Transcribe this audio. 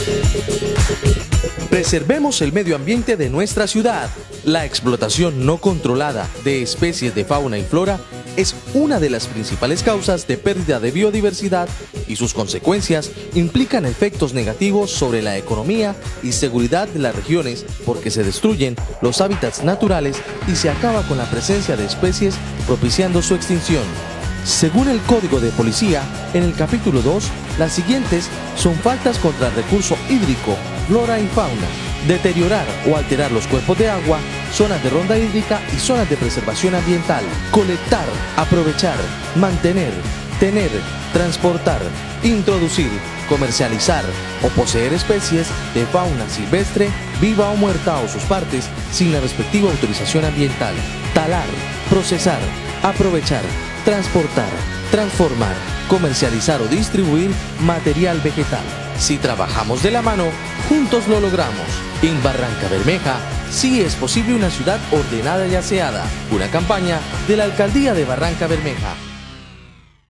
Preservemos el medio ambiente de nuestra ciudad. La explotación no controlada de especies de fauna y flora es una de las principales causas de pérdida de biodiversidad y sus consecuencias implican efectos negativos sobre la economía y seguridad de las regiones porque se destruyen los hábitats naturales y se acaba con la presencia de especies propiciando su extinción. Según el Código de Policía, en el capítulo 2, las siguientes son faltas contra el recurso hídrico, flora y fauna: deteriorar o alterar los cuerpos de agua, zonas de ronda hídrica y zonas de preservación ambiental, colectar, aprovechar, mantener, tener, transportar, introducir, comercializar o poseer especies de fauna silvestre, viva o muerta o sus partes, sin la respectiva autorización ambiental, talar, procesar, aprovechar, transportar, transformar, comercializar o distribuir material vegetal. Si trabajamos de la mano, juntos lo logramos. En Barrancabermeja, sí es posible una ciudad ordenada y aseada. Una campaña de la Alcaldía de Barrancabermeja.